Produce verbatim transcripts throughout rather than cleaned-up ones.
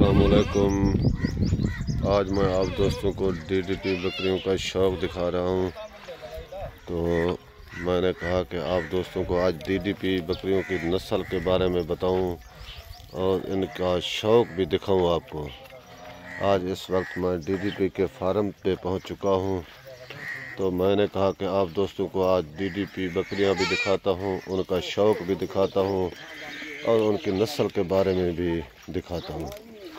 अस्सलामुअलैकुम। आज मैं आप दोस्तों को डीडीपी बकरियों का शौक़ दिखा रहा हूं। तो मैंने कहा कि आप दोस्तों को आज डीडीपी बकरियों की नस्ल के बारे में बताऊं और इनका शौक़ भी दिखाऊं आपको। आज इस वक्त मैं डीडीपी के फार्म पे पहुंच चुका हूं। तो मैंने कहा कि आप दोस्तों को आज डीडीपी बकरियां भी दिखाता हूं, उनका शौक़ भी दिखाता हूं और उनकी नस्ल के बारे में भी दिखाता हूँ,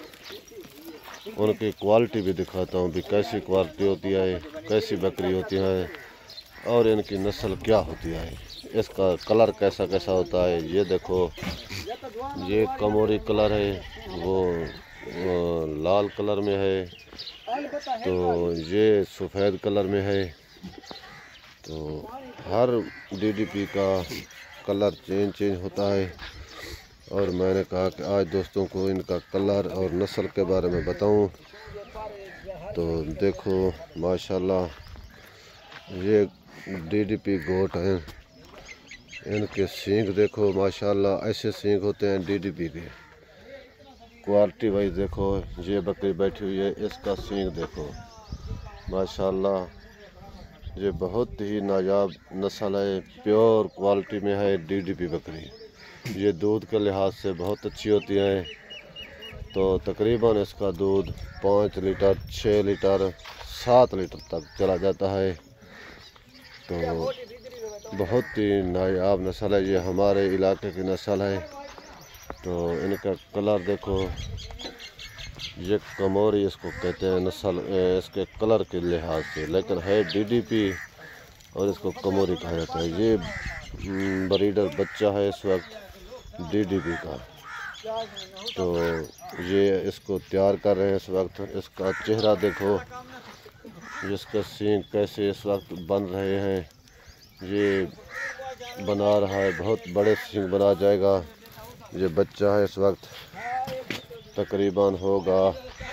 उनकी क्वालिटी भी दिखाता हूँ भी कैसी क्वालिटी होती है, कैसी बकरी होती है और इनकी नस्ल क्या होती है, इसका कलर कैसा कैसा होता है। ये देखो, ये कमोरी कलर है, वो, वो लाल कलर में है, तो ये सफ़ेद कलर में है। तो हर डीडीपी का कलर चेंज चेंज होता है और मैंने कहा कि आज दोस्तों को इनका कलर और नस्ल के बारे में बताऊं। तो देखो माशाल्लाह, ये डीडीपी गोट हैं, इनके सींग देखो माशाल्लाह, ऐसे सींग होते हैं डीडीपी के। क्वालिटी वाइज देखो, ये बकरी बैठी हुई है, इसका सींग देखो माशाल्लाह, ये बहुत ही नायाब नस्ल है, प्योर क्वालिटी में है डीडीपी बकरी। ये दूध के लिहाज से बहुत अच्छी होती हैं। तो तकरीबन इसका दूध पाँच लीटर, छः लीटर, सात लीटर तक चला जाता है। तो बहुत ही नायाब नस्ल है, ये हमारे इलाके की नस्ल है। तो इनका कलर देखो, ये कमोरी इसको कहते हैं नस्ल, इसके कलर के लिहाज से, लेकिन है डीडीपी और इसको कमोरी कहा जाता है। ये ब्रीडर बच्चा है इस वक्त डीडीपी का। तो ये इसको तैयार कर रहे हैं इस वक्त। इसका चेहरा देखो, जिसके सींग कैसे इस वक्त बन रहे हैं, ये बना रहा है, बहुत बड़े सींग बना जाएगा। ये बच्चा है इस वक्त, तकरीबन होगा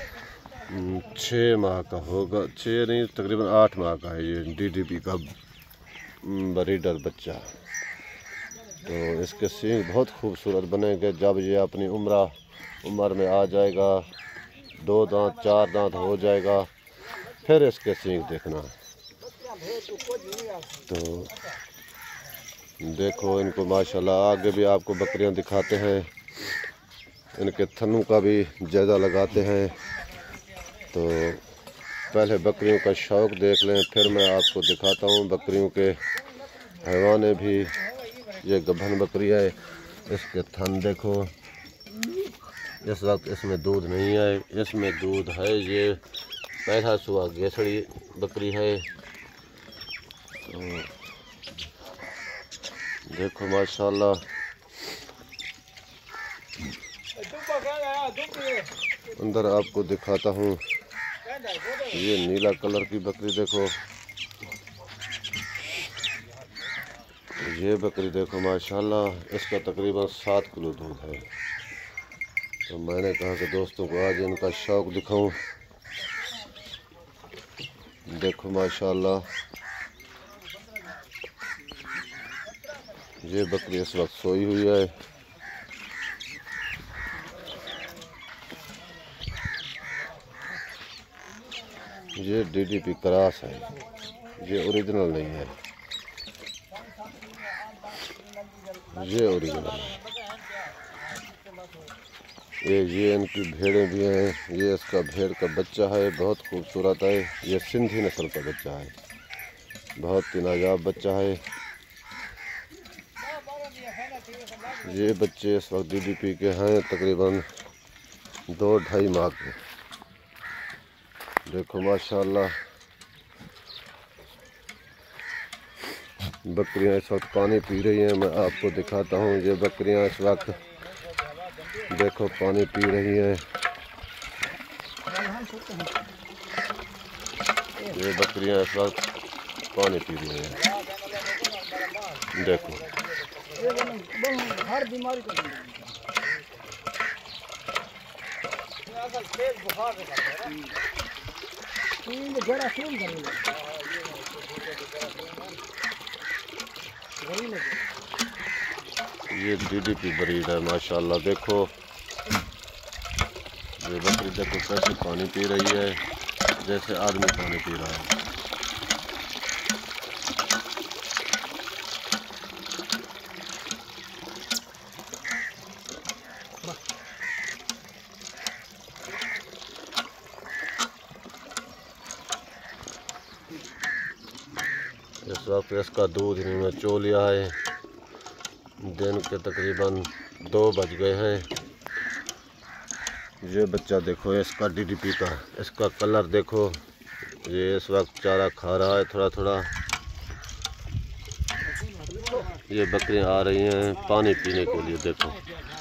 छः माह का होगा, छः नहीं तकरीबन आठ माह का है ये डीडीपी का ब्रीडर बच्चा। तो इसके सींग बहुत खूबसूरत बनेंगे जब ये अपनी उम्र उम्र में आ जाएगा, दो दांत चार दांत हो जाएगा, फिर इसके सींग देखना। तो देखो इनको माशाल्लाह, आगे भी आपको बकरियां दिखाते हैं, इनके थनों का भी जायज़ा लगाते हैं। तो पहले बकरियों का शौक़ देख लें, फिर मैं आपको दिखाता हूँ बकरियों के हैवाने भी। ये गभन बकरी है, इसके थन देखो, इस वक्त इसमें दूध नहीं है, इसमें दूध है। ये पैदा सुबह गेसड़ी बकरी है। तो देखो माशाल्लाह, अंदर आपको दिखाता हूँ। ये नीला कलर की बकरी देखो, ये बकरी देखो माशाल्लाह, इसका तकरीबन सात किलो दूध है। तो मैंने कहा कि दोस्तों को आज इनका शौक़ दिखाऊं। देखो माशाल्लाह, ये बकरी इस वक्त सोई हुई है। ये डीडीपी क्रॉस है, ये ओरिजिनल नहीं है, ये ओरिजिनल है। ये ये इनकी भेड़ें भी हैं। ये इसका भेड़ का बच्चा है, बहुत खूबसूरत है। ये सिंधी नस्ल का बच्चा है, बहुत ही नायाब बच्चा है। ये बच्चे इस वक्त डीडीपी के हैं, तकरीबन दो ढाई माह के। देखो माशाल्लाह, बकरियां इस वक्त पानी पी रही हैं। मैं आपको दिखाता हूँ, ये बकरियां इस वक्त देखो पानी पी रही हैं। ये बकरियां इस वक्त पानी पी रही हैं, देखो। ये डीडीपी ब्रीड है माशाल्लाह। देखो ये बकरी देखो कैसे पानी पी रही है, जैसे आदमी पानी पी रहा है। इस वक्त इसका दूध इन्होंने चो लिया है। दिन के तकरीबन दो बज गए हैं। ये बच्चा देखो इसका डीडीपी का, इसका कलर देखो। ये इस वक्त चारा खा रहा है थोड़ा थोड़ा। ये बकरियां आ रही हैं पानी पीने के लिए। देखो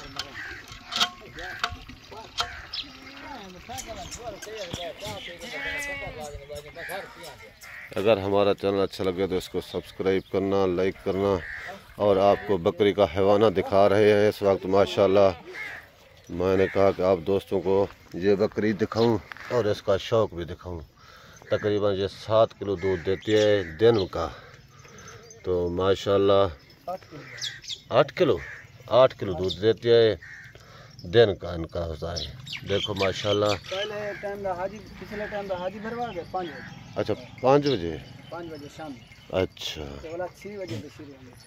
अगर हमारा चैनल अच्छा लगे तो इसको सब्सक्राइब करना, लाइक करना। और आपको बकरी का हैवाना दिखा रहे हैं इस वक्त माशाल्लाह। मैंने कहा कि आप दोस्तों को ये बकरी दिखाऊं और इसका शौक़ भी दिखाऊं। तकरीबन ये सात किलो दूध देती है दिन का। तो माशाल्लाह आठ किलो आठ किलो दूध देती है दिन का इनका होता है। देखो माशाल्लाह। पहले टाइम हाजी पिछले टाइम हाजी भरवा गए पाँच बजे। अच्छा पाँच बजे पाँच बजे शाम। अच्छा तो वाला छः बजे से शुरू होने।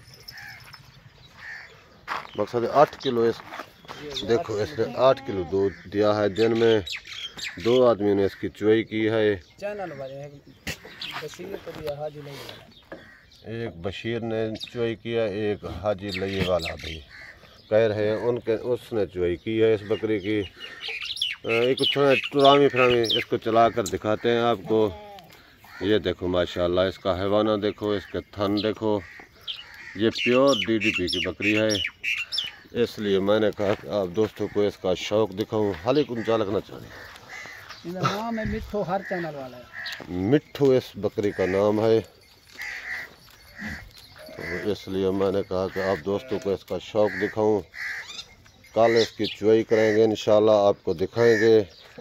मकसद आठ किलो इस देखो इसने आठ किलो दूध दिया है दिन में। दो आदमी ने इसकी चुवाई की है। चैनल वाले बशीर को दिया हाजी लई वाला। एक बशीर ने चुवाई किया, एक हाजी लई वाला भी कह रहे हैं उनके उसने चुवाई की है इस बकरी की। एक थोड़ा टुरामी फिरामी इसको चला कर दिखाते हैं आपको। ये देखो माशाल्लाह इसका हैवाना देखो, इसके थन देखो। ये प्योर डीडीपी की बकरी है, इसलिए मैंने कहा कि आप दोस्तों को इसका शौक़ दिखाऊं। हाल कुछ लगना चाहिए। नाम है मिट्ठू, हर चैनल वाला है मिट्ठू इस बकरी का नाम है। तो इसलिए मैंने कहा कि आप दोस्तों को इसका शौक़ दिखाऊं। कल इसकी चुवाई करेंगे इंशाल्लाह, आपको दिखाएंगे।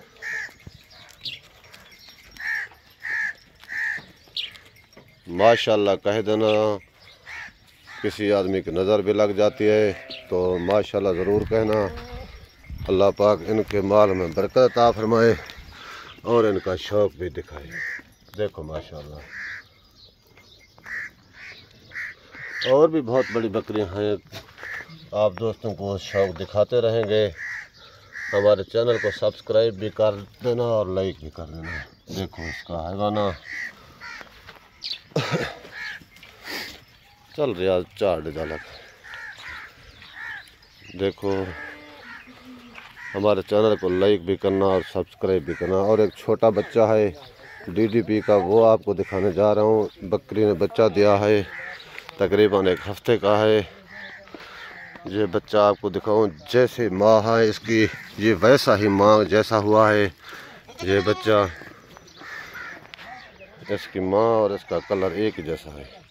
माशाल्लाह कह देना, किसी आदमी की नज़र भी लग जाती है तो माशाल्लाह ज़रूर कहना। अल्लाह पाक इनके माल में बरकत अता फरमाए और इनका शौक़ भी दिखाए। देखो माशाल्लाह और भी बहुत बड़ी बकरियां हैं। आप दोस्तों को शौक़ दिखाते रहेंगे। हमारे चैनल को सब्सक्राइब भी कर देना और लाइक भी कर देना। देखो इसका हैवाना चल रहा चार डजालक। देखो हमारे चैनल को लाइक भी करना और सब्सक्राइब भी करना। और एक छोटा बच्चा है डीडीपी का, वो आपको दिखाने जा रहा हूँ। बकरी ने बच्चा दिया है, तकरीबन एक हफ्ते का है। ये बच्चा आपको दिखाऊं, जैसे माँ है इसकी ये वैसा ही माँ जैसा हुआ है ये बच्चा। इसकी माँ और इसका कलर एक ही जैसा है।